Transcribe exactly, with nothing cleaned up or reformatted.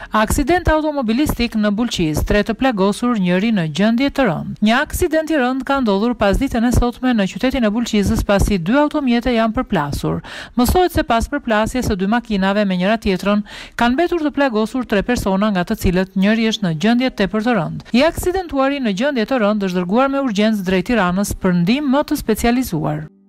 Aksident automobilistik në Bulqiz, tre të plagosur, njëri në gjendje të rëndë. Një aksident i rënd ka ndodhur pas ditën e sotme në qytetin e Bulqizës pasi dy automjete janë përplasur. Mësohet se pas përplasjes së dy makinave me njëra tjetrën, kanë mbetur të plagosur tre persona nga të cilët njëri është në gjendje tepër të rëndë. I aksidentuari në gjendje të rëndë është dërguar me urgjencë drejt Tiranës për ndihmë më të specializuar.